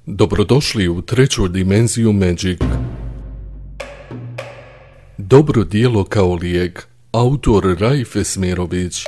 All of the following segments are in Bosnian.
Dobrodošli u treću dimenziju Magic. Dobro djelo kao lijek. Autor Raif Esmerović.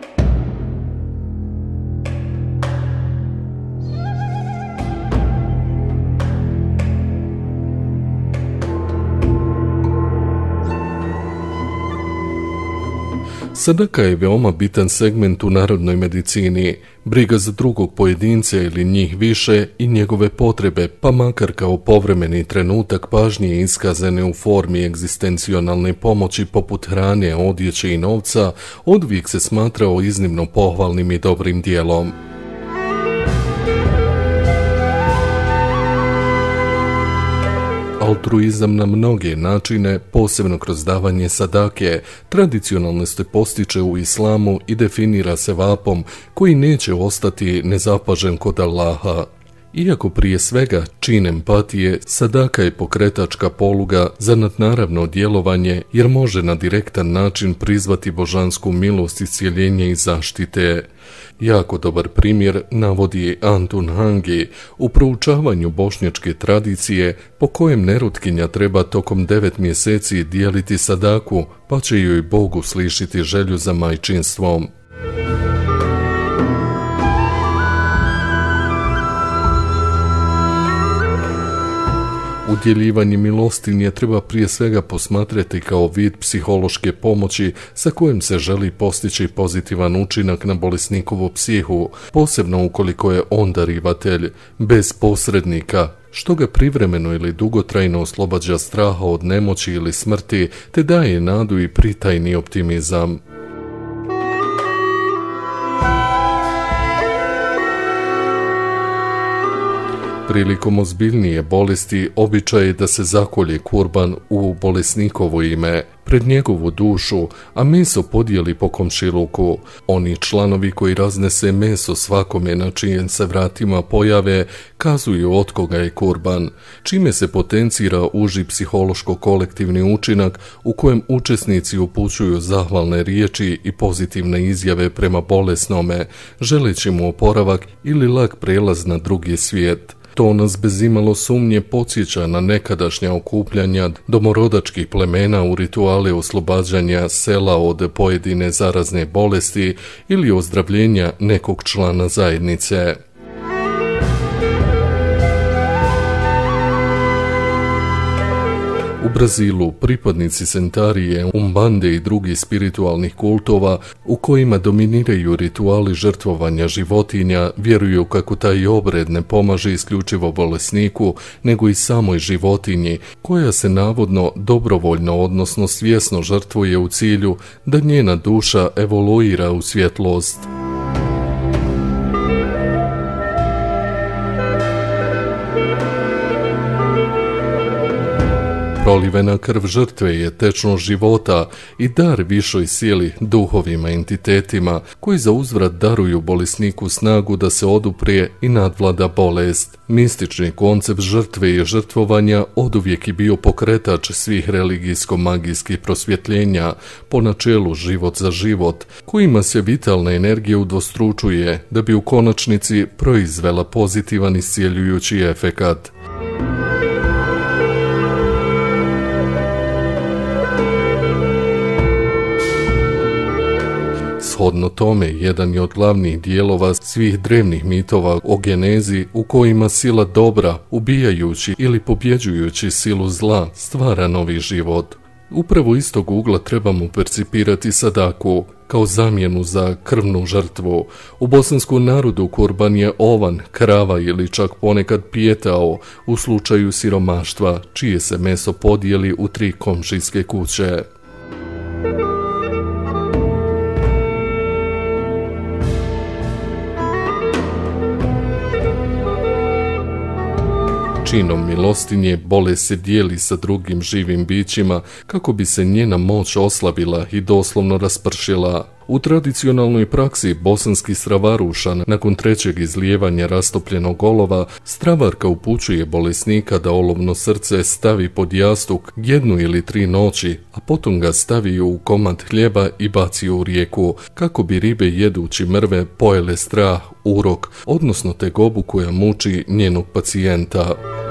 Sadaka je veoma bitan segment u narodnoj medicini, briga za drugog pojedinca ili njih više i njegove potrebe, pa makar kao povremeni trenutak pažnje iskazane u formi egzistencionalne pomoći poput hrane, odjeće i novca, odvijek se smatrao iznimno pohvalnim i dobrim dijelom. Altruizam na mnoge načine, posebno kroz davanje sadake, tradicionalno se postiče u islamu i definira se vapom koji neće ostati nezapažen kod Allaha. Iako prije svega čin empatije, sadaka je pokretačka poluga za nadnaravno djelovanje jer može na direktan način prizvati božansku milost, iscjeljenje i zaštite. Jako dobar primjer navodi Antun Hangi u proučavanju bošnjačke tradicije po kojem nerutkinja treba tokom 9 mjeseci dijeliti sadaku pa će joj Bog uslišiti želju za majčinstvom. Udjeljivanje milostinje treba prije svega posmatrati kao vid psihološke pomoći sa kojim se želi postići pozitivan učinak na bolesnikovu psihu, posebno ukoliko je on darivatelj, bez posrednika, što ga privremeno ili dugotrajno oslobađa straha od nemoći ili smrti, te daje nadu i pritajni optimizam. Prilikom ozbiljnije bolesti običaj je da se zakolje kurban u bolesnikovo ime, pred njegovu dušu, a meso podijeli po komšiluku. Oni članovi koji raznese meso svakome na čijem se vratima pojave, kazuju od koga je kurban, čime se potencira uži psihološko-kolektivni učinak u kojem učesnici upućuju zahvalne riječi i pozitivne izjave prema bolesnome, želeći mu oporavak ili lak prelaz na drugi svijet. To nas bez imalo sumnje podsjeća na nekadašnja okupljanja domorodačkih plemena u rituale oslobađanja sela od pojedine zarazne bolesti ili ozdravljenja nekog člana zajednice. U Brazilu pripadnici Sentarije, Umbande i drugih spiritualnih kultova u kojima dominiraju rituali žrtvovanja životinja vjeruju kako taj obred ne pomaže isključivo bolesniku nego i samoj životinji koja se navodno dobrovoljno odnosno svjesno žrtvuje u cilju da njena duša evoluira u svjetlost. Prolivena krv žrtve je tečnost života i dar višoj sili, duhovima, entitetima koji za uzvrat daruju bolesniku snagu da se oduprije i nadvlada bolest. Mistični koncept žrtve i žrtvovanja oduvijek je bio pokretač svih religijsko-magijskih prosvjetljenja po načelu život za život, kojima se vitalna energija udvostručuje da bi u konačnici proizvela pozitivan iscijeljujući efekat. Shodno tome, jedan je od glavnih dijelova svih drevnih mitova o genezi u kojima sila dobra, ubijajući ili pobjeđujući silu zla, stvara novi život. Upravo iz tog ugla trebamo percipirati sadaku kao zamjenu za krvnu žrtvu. U bosanskom narodu kurban je ovan, krava ili čak ponekad pijetao u slučaju siromaštva, čije se meso podijeli u 3 komšijske kuće. Činom milostinje bolest se dijeli sa drugim živim bićima kako bi se njena moć oslabila i doslovno raspršila. U tradicionalnoj praksi bosanski stravarušan nakon trećeg izlijevanja rastopljenog olova, stravarka upućuje bolesnika da olovno srce stavi pod jastuk 1 ili 3 noći, a potom ga stavi u komad hljeba i baci u rijeku, kako bi ribe jedući mrve pojele strah, urok, odnosno tegobu koja muči njenog pacijenta.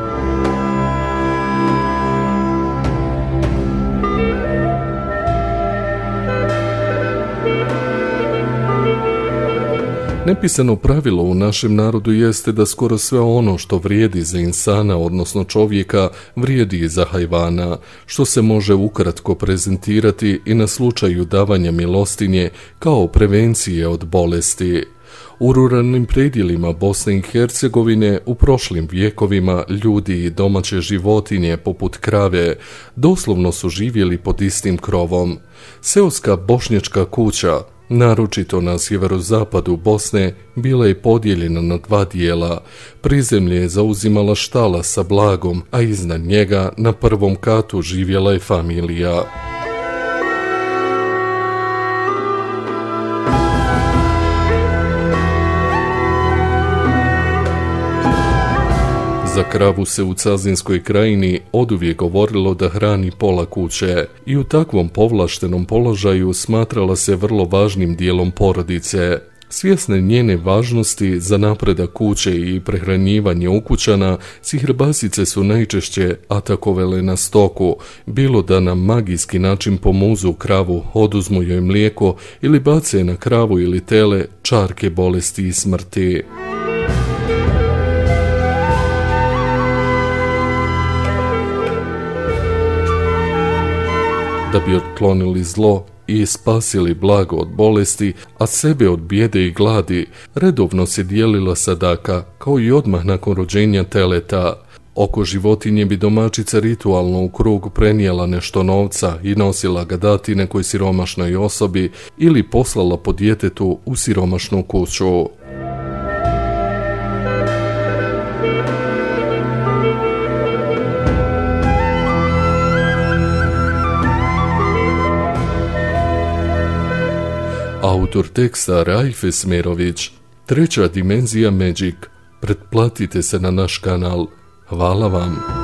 Nepisano pravilo u našem narodu jeste da skoro sve ono što vrijedi za insana, odnosno čovjeka, vrijedi i za hajvana, što se može ukratko prezentirati i na slučaju davanja milostinje kao prevencije od bolesti. U ruralnim predjelima Bosne i Hercegovine u prošlim vjekovima ljudi i domaće životinje poput krave doslovno su živjeli pod istim krovom. Seoska bošnjačka kuća, naročito na sjeverozapadu Bosne, bila je podijeljena na 2 dijela. Prizemlje je zauzimala štala sa blagom, a iznad njega na prvom katu živjela je familija. Za kravu se u Cazinskoj krajini oduvijek govorilo da hrani pola kuće i u takvom povlaštenom položaju smatrala se vrlo važnim dijelom porodice. Svjesne njene važnosti za napredak kuće i prehranjivanje ukućana, Sihrbasice su najčešće atakovale na stoku, bilo da na magijski način pomuzu kravu, oduzmu joj mlijeko ili bace na kravu ili tele čarke bolesti i smrti. Da bi otklonili zlo i spasili blago od bolesti, a sebe od bijede i gladi, redovno se dijelila sadaka, kao i odmah nakon rođenja teleta. Oko životinje bi domaćica ritualno u krug prenijela nešto novca i nosila ga dati nekoj siromašnoj osobi ili poslala po djetetu u siromašnu kuću. Autor teksta Raif Esmerović. 3. dimenzija Magic. Pretplatite se na naš kanal. Hvala vam.